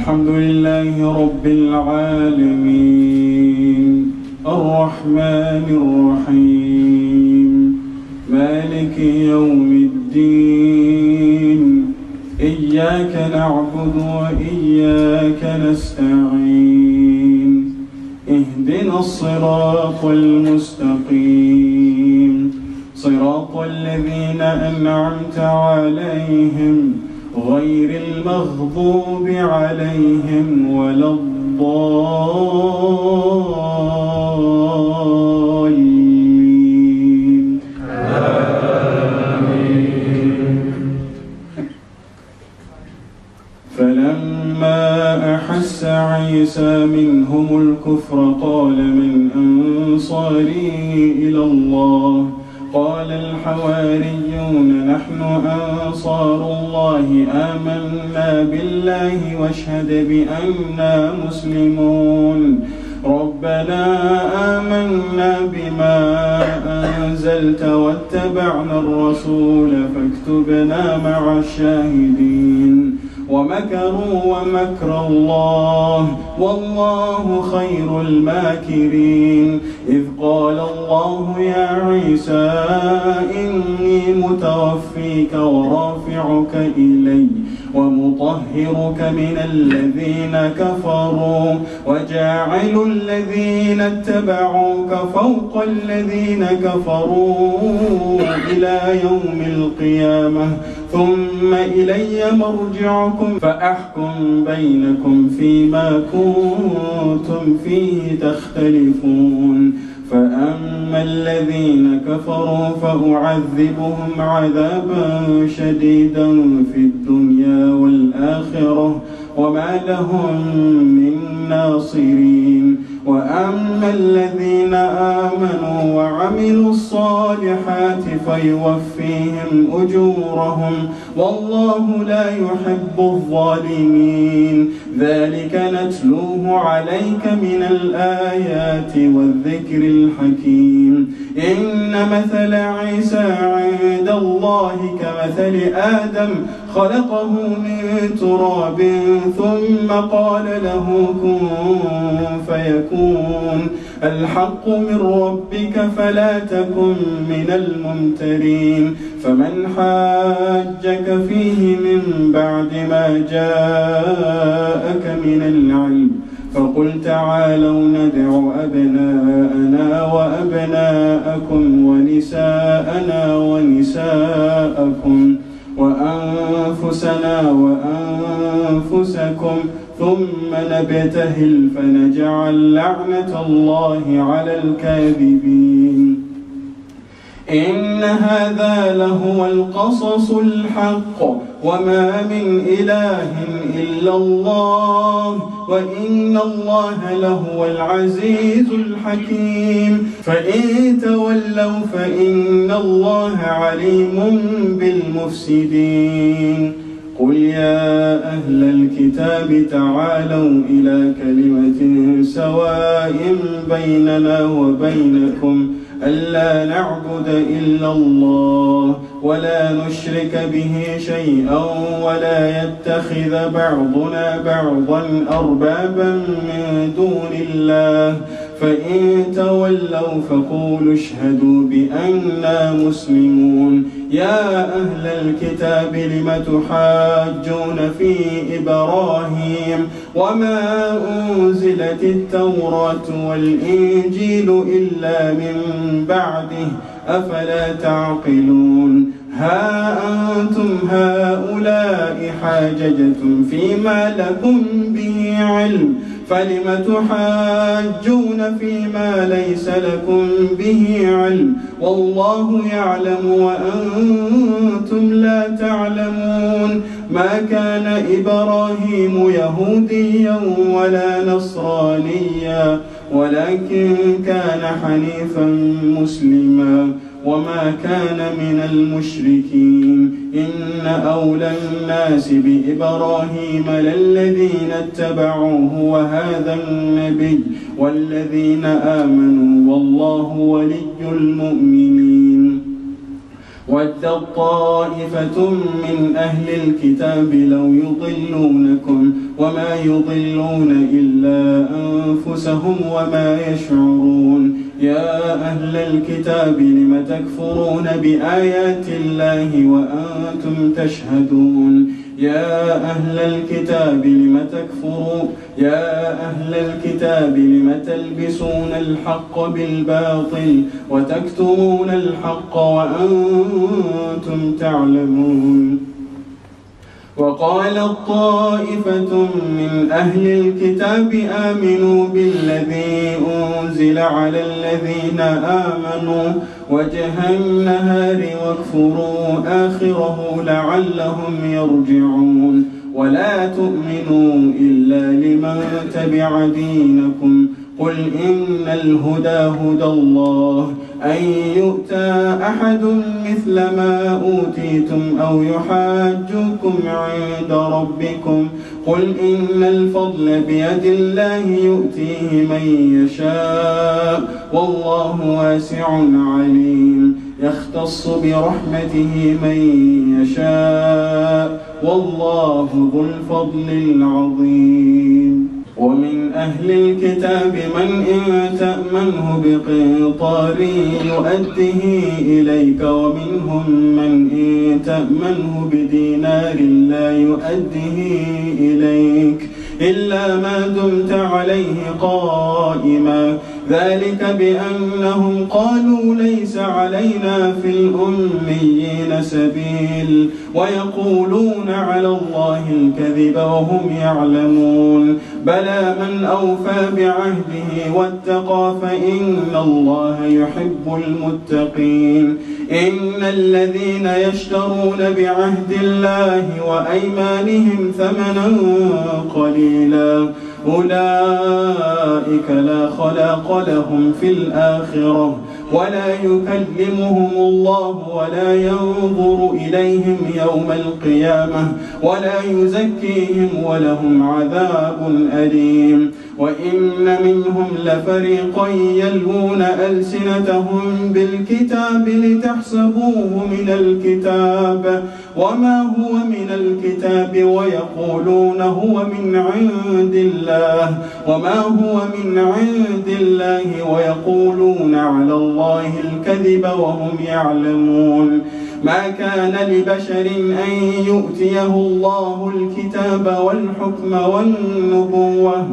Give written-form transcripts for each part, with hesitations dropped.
الحمد لله رب العالمين الرحمن الرحيم مالك يوم الدين إياك نعبد وإياك نستعين اهدنا الصراط المستقيم صراط الذين أنعمت عليهم غير المغضوب عليهم ولا الضالين آمين. فلما أحس عيسى منهم الكفر قال من أنصاري إلى الله قال الحواريون نحن أنصار الله آمنا بالله واشهد بأننا مسلمون ربنا آمنا بما أنزلت واتبعنا الرسول فاكتبنا مع الشاهدين ومكروا ومكر الله والله خير الماكرين إذ قال الله يا عيسى إني متوفيك ورافعك إلي ومطهرك من الذين كفروا وجاعل الذين اتبعوك فوق الذين كفروا إلى يوم القيامة ثم إلي مرجعكم فأحكم بينكم فيما كنتم فيه تختلفون فأما الذين كفروا فأعذبهم عذابا شديدا في الدنيا والآخرة وما لهم من ناصرين وأما الذين آمنوا وعملوا الصالحات فيوفيهم أجورهم والله لا يحب الظالمين ذلك نتلوه عليك من الآيات والذكر الحكيم إن مثل عيسى عند الله كمثل آدم خلقه من تراب ثم قال له كن فيكون الحق من ربك فلا تكن من الممترين فمن حاجك فيه من بعد ما جاءك من العلم فقل تعالوا ندع أبناءنا وأبناءكم ونساءنا ونساءكم وأنفسنا وأنفسكم ثم نبتهل فنجعل لعنة الله على الكاذبين إن هذا لهو القصص الحق وما من إله إلا الله وإن الله لهو العزيز الحكيم فإن تولوا فإن الله عليم بالمفسدين قل يا أهل الكتاب تعالوا إلى كلمة سواء بيننا وبينكم ألا نعبد إلا الله ولا نشرك به شيئا ولا يتخذ بعضنا بعضا أربابا من دون الله فإن تولوا فقولوا اشهدوا بأننا مسلمون يا أهل الكتاب لم تحاجون في إبراهيم وما أنزلت التوراة والإنجيل إلا من بعده أفلا تعقلون ها أنتم هؤلاء حاججتم فيما لكم به علم فلم تحاجون فيما ليس لكم به علم والله يعلم وأنتم لا تعلمون ما كان إبراهيم يهوديا ولا نصرانيا ولكن كان حنيفا مسلما وما كان من المشركين إن أولى الناس بإبراهيم للذين اتبعوه وهذا النبي والذين آمنوا والله ولي المؤمنين ودت طائفة من أهل الكتاب لو يضلونكم وما يضلون إلا أنفسهم وما يشعرون يا أهل الكتاب لم تكفرون بآيات الله وأنتم تشهدون يا أهل الكتاب لم تلبسون الحق بالباطل وتكتمون الحق وأنتم تعلمون وقالت طائفة من أهل الكتاب آمنوا بالذي أنزل على الذين آمنوا وجه النهار واكفروا آخره لعلهم يرجعون ولا تؤمنوا إلا لمن تبع دينكم قل إن الهدى هدى الله أن يؤتى أحد مثل ما أوتيتم أو يحاجوكم عند ربكم قل إن الفضل بيد الله يؤتيه من يشاء والله واسع عليم يختص برحمته من يشاء والله ذو الفضل العظيم ومن أهل الكتاب من إن تأمنه بقنطار يؤده إليك ومنهم من إن تأمنه بدينار لا يؤده إليك إلا ما دمت عليه قائما ذلك بأنهم قالوا ليس علينا في الأميين سبيل ويقولون على الله الكذب وهم يعلمون بلى من أوفى بعهده واتقى فإن الله يحب المتقين إن الذين يشترون بعهد الله وأيمانهم ثمنا قليلا أولئك لا خلاق لهم في الآخرة ولا يكلمهم الله ولا ينظر إليهم يوم القيامة ولا يزكيهم ولهم عذاب أليم وإن منهم لفريقا يلوون ألسنتهم بالكتاب لتحسبوه من الكتاب وما هو من الكتاب ويقولون هو من عند الله وما هو من عند الله ويقولون على الله الكذب وهم يعلمون ما كان لبشر أن يؤتيه الله الكتاب والحكم والنبوة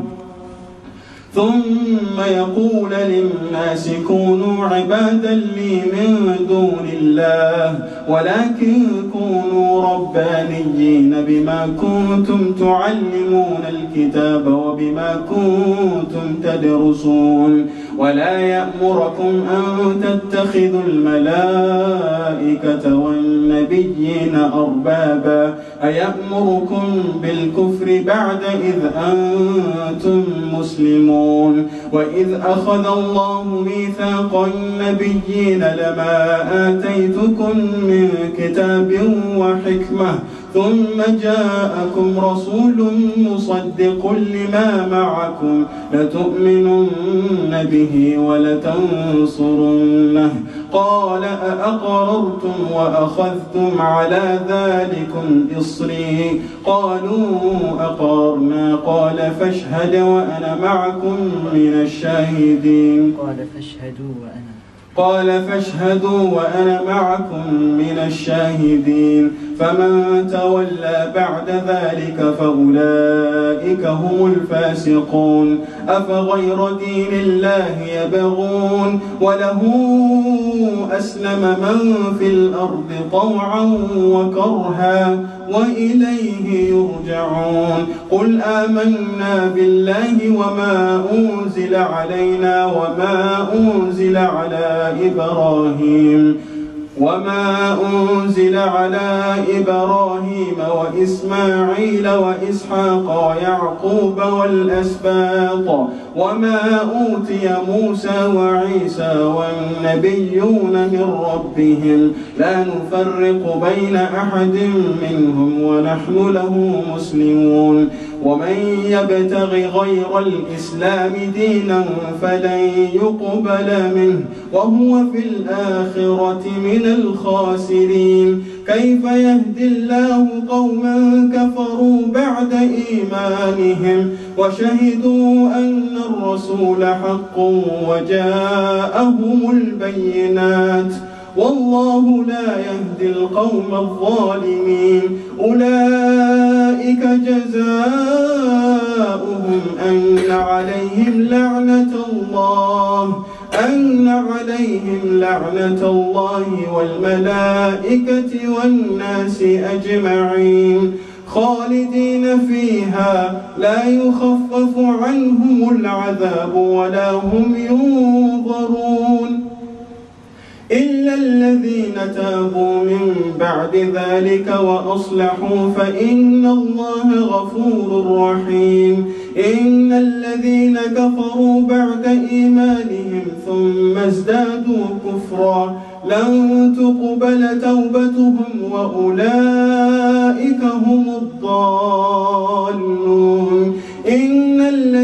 ثم يقول للناس كونوا عبادا لي من دون الله ولكن كونوا ربانيين بما كنتم تعلمون الكتاب وبما كنتم تدرسون ولا يأمركم أن تتخذوا الملائكة والنبيين أربابا أيأمركم بالكفر بعد إذ أنتم مسلمون وإذ أخذ الله ميثاق النبيين لما آتيتكم من كتاب وحكمة ثم جاءكم رسول مصدق لما معكم لتؤمنن به ولتنصرنه قال أأقررتم وأخذتم على ذلكم إصري قالوا أقررنا قال فاشهد وأنا معكم من الشاهدين قال فاشهدوا وأنا معكم من الشاهدين فمن تولى بعد ذلك فأولئك هم الفاسقون أفغير دين الله يبغون وله أسلم من في الأرض طوعا وكرها وإليه يرجعون قل آمنا بالله وما أنزل علينا وما أنزل على إبراهيم وإسماعيل وإسحاق ويعقوب والأسباط وما أوتي موسى وعيسى والنبيون من ربهم لا نفرق بين أحد منهم ونحن له مسلمون ومن يبتغ غير الإسلام دينا فلن يقبل منه وهو في الآخرة من الخاسرين كيف يهدي الله قوما كفروا بعد إيمانهم وشهدوا أن الرسول حق وجاءهم البينات والله لا يهدي القوم الظالمين أولئك جزاؤهم أن عليهم لعنة الله والملائكة والناس أجمعين خالدين فيها لا يخفف عنهم العذاب ولا هم ينظرون إلا الذين تابوا من بعد ذلك وأصلحوا فإن الله غفور رحيم إن الذين كفروا بعد إيمانهم ثم ازدادوا كفرا لن تقبل توبتهم وأولئك هم الضالون إن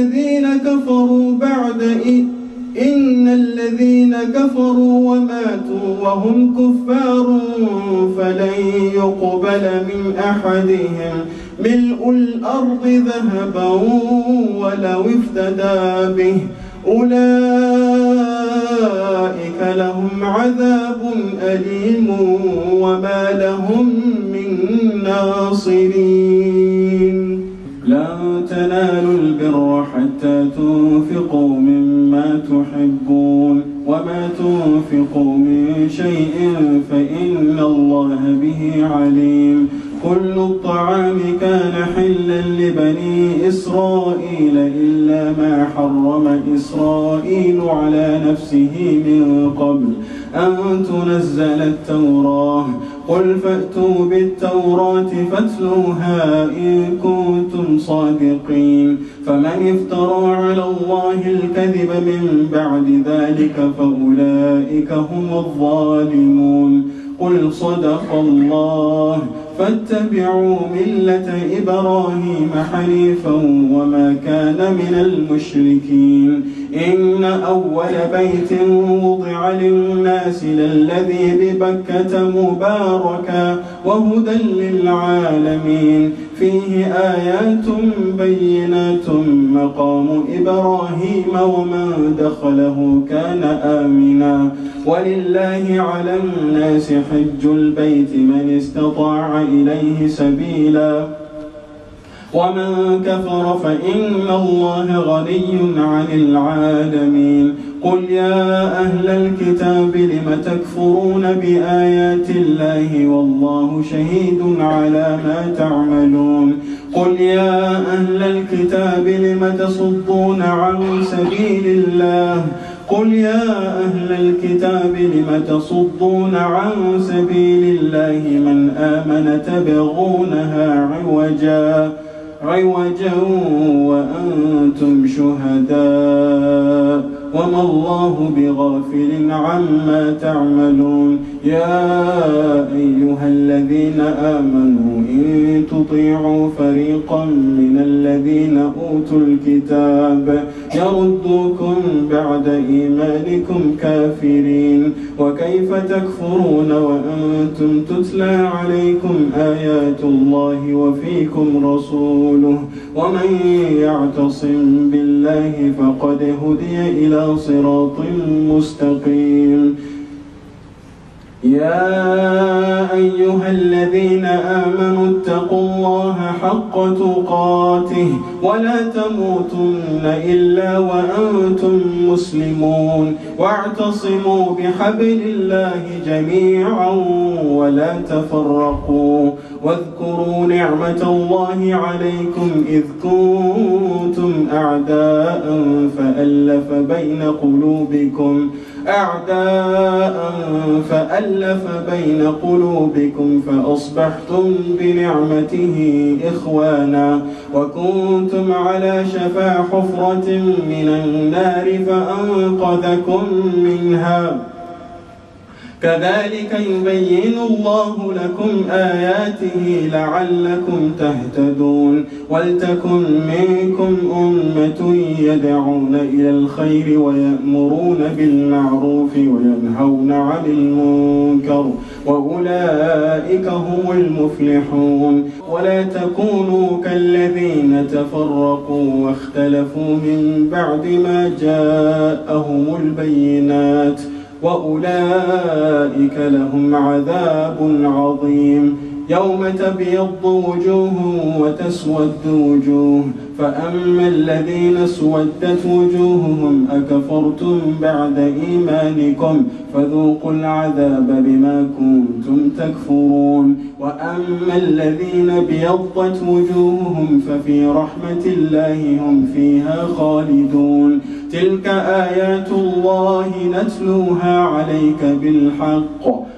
الذين كفروا وماتوا وهم كفار فلن يقبل من أحدهم ملء الأرض ذهبا ولو افتدى به أولئك لهم عذاب أليم وما لهم من ناصرين لن تنالوا البر حتى تنفقوا مما تحبون وما تنفقوا من شيء فإن الله به عليم كل الطعام كان حلا لبني إسرائيل إلا ما حرم إسرائيل على نفسه من قبل أن تنزل التوراة قل فأتوا بالتوراة فاتلوها إن كنتم صادقين فمن افترى على الله الكذب من بعد ذلك فأولئك هم الظالمون قل صدق الله فاتبعوا ملة إبراهيم حنيفا وما كان من المشركين إن أول بيت وضع للناس للذي ببكة مباركا وهدى للعالمين فيه آيات بينات مقام إبراهيم ومن دخله كان آمنا ولله على الناس حج البيت من استطاع إليه سبيلا ومن كفر فإن الله غني عن العالمين قل يا أهل الكتاب لم تكفرون بآيات الله والله شهيد على ما تعملون قل يا أهل الكتاب لم تصدون عن سبيل الله قل يا أهل الكتاب لم تصدون عن سبيل الله من آمن تبغونها عوجا وأنتم شهداء وما الله بغافل عما تعملون يا أيها الذين آمنوا إن تطيعوا فريقا من الذين أوتوا الكتاب يردوكم بعد إيمانكم كافرين وكيف تكفرون وأنتم تتلى عليكم آيات الله وفيكم رسوله ومن يعتصم بالله فقد هدي إلى صراط مستقيم يا أيها الذين آمنوا اتقوا الله حق تقاته ولا تموتن إلا وأنتم مسلمون واعتصموا بحبل الله جميعا ولا تفرقوا واذكروا نعمة الله عليكم إذ كنتم أعداء فألف بين قلوبكم فأصبحتم بنعمته إخوانا وكنتم على شفا حفرة من النار فأنقذكم منها كذلك يبين الله لكم آياته لعلكم تهتدون ولتكن منكم أمة يدعون إلى الخير ويأمرون بالمعروف وينهون عن المنكر وأولئك هم المفلحون ولا تكونوا كالذين تفرقوا واختلفوا من بعد ما جاءهم البينات وأولئك لهم عذاب عظيم يوم تبيض وجوه وتسود وجوه فأما الذين اسودت وجوههم أكفرتم بعد إيمانكم فذوقوا العذاب بما كنتم تكفرون وأما الذين ابيضت وجوههم ففي رحمة الله هم فيها خالدون تلك آيات الله نتلوها عليك بالحق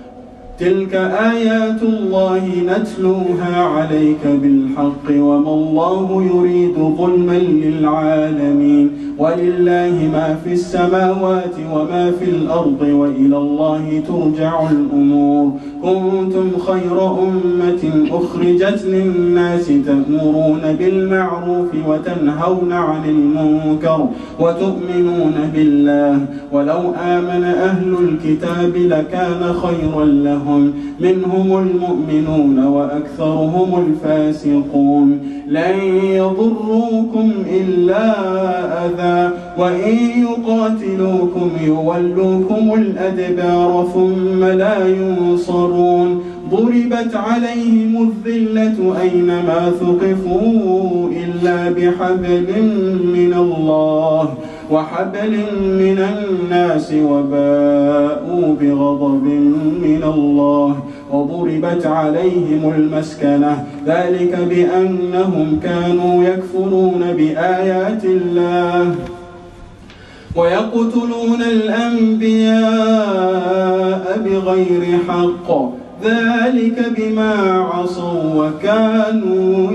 وما الله يريد ظلما للعالمين ولله ما في السماوات وما في الأرض وإلى الله ترجع الأمور كنتم خير أمة أخرجت للناس تأمرون بالمعروف وتنهون عن المنكر وتؤمنون بالله ولو آمن أهل الكتاب لكان خيرا لهم منهم المؤمنون وأكثرهم الفاسقون لن يضروكم إلا أذى وإن يقاتلوكم يولوكم الأدبار ثم لا ينصرون ضربت عليهم الذلة أينما ثقفوا إلا بحبل من الله وحبل من الناس وباءوا بغضب من الله وضربت عليهم المسكنة ذلك بأنهم كانوا يكفرون بآيات الله ويقتلون الأنبياء بغير حق ذلك بما عصوا وكانوا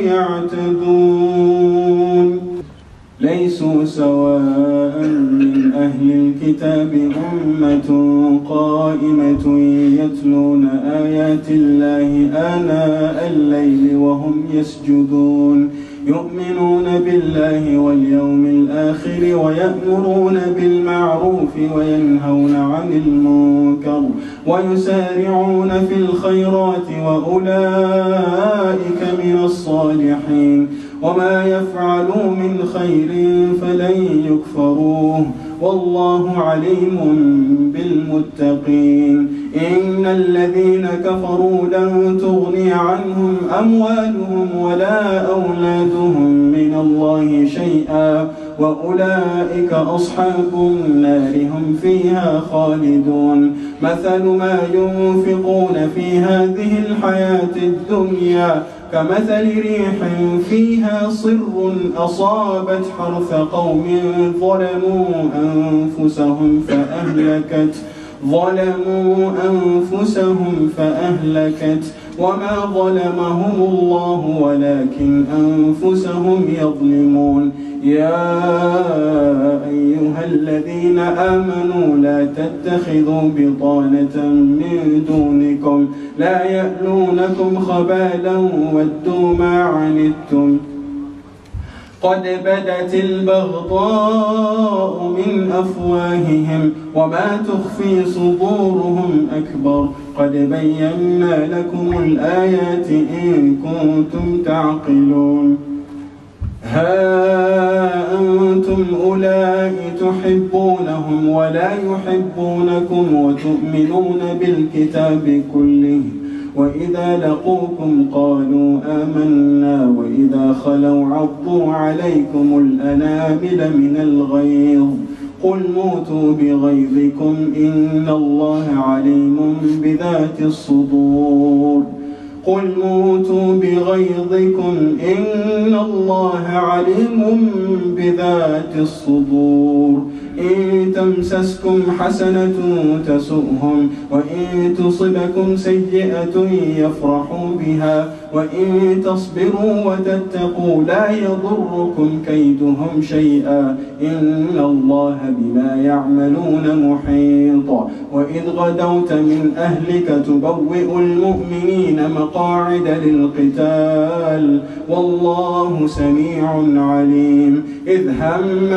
يعتدون ليسوا سواء من أهل الكتاب أمة قائمة يتلون آيات الله آناء الليل وهم يسجدون يؤمنون بالله واليوم الآخر ويأمرون بالمعروف وينهون عن المنكر ويسارعون في الخيرات وأولئك من الصالحين وما يفعلوا من خير فلن يكفروه والله عليم بالمتقين إن الذين كفروا لن تغني عنهم أموالهم ولا أولادهم من الله شيئا وأولئك أصحاب النار هم فيها خالدون مثل ما ينفقون في هذه الحياة الدنيا كمثل ريح فيها صر أصابت حرث قوم ظلموا أنفسهم فأهلكت وما ظلمهم الله ولكن أنفسهم يظلمون يا أيها الذين آمنوا لا تتخذوا بطانة من دونكم لا يألونكم خبالا ودوا ما عنتم قد بدت البغضاء من أفواههم وما تخفي صدورهم أكبر قد بينا لكم الآيات إن كنتم تعقلون ها أنتم أولئك تحبونهم ولا يحبونكم وتؤمنون بالكتاب كله وإذا لقوكم قالوا آمنا وإذا خلوا عضوا عليكم الأنامل من الغيظ قل موتوا بغيظكم إن الله عليم بذات الصدور قل موتوا بغيظكم إن الله عليم بذات الصدور إن تمسسكم حسنة تسؤهم وإن تصبكم سيئة يفرحوا بها وإن تصبروا وتتقوا لا يضركم كيدهم شيئا إن الله بما يعملون محيط. وإذ غدوت من أهلك تبوئ المؤمنين مقاعد للقتال والله سميع عليم. إذ هم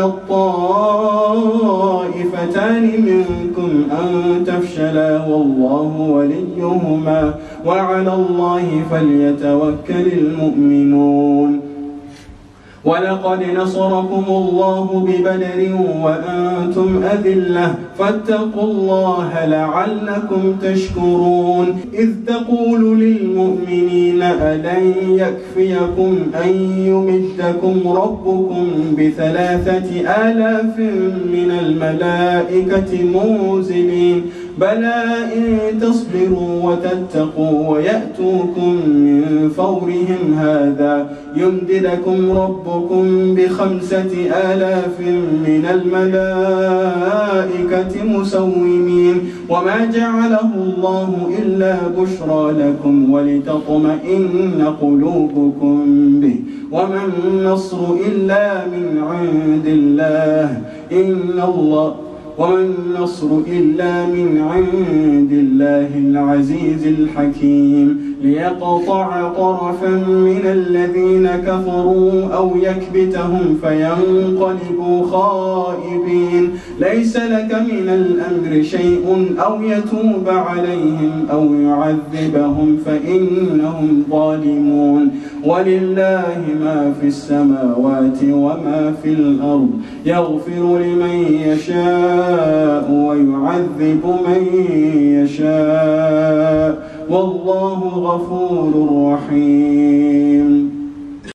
الطائفتان منكم أن تفشلا والله وليهما وعلى الله فليتوكل المؤمنون. ولقد نصركم الله ببدر وأنتم أذلة فاتقوا الله لعلكم تشكرون. إذ تقول للمؤمنين ألن يكفيكم أن يمدكم ربكم ب3,000 من الملائكة منزلين بلى إن تصبروا وتتقوا ويأتوكم من فورهم هذا يمددكم ربكم ب5,000 من الملائكة مسومين وما جعله الله إلا بشرى لكم ولتطمئن قلوبكم به وما النصر إلا من عند الله وما النصر إلا من عند الله العزيز الحكيم. ليقطع طرفا من الذين كفروا أو يكبتهم فينقلبوا خائبين ليس لك من الأمر شيء أو يتوب عليهم أو يعذبهم فإنهم ظالمون. ولله ما في السماوات وما في الأرض يغفر لمن يشاء ويعذب من يشاء والله غفور رحيم.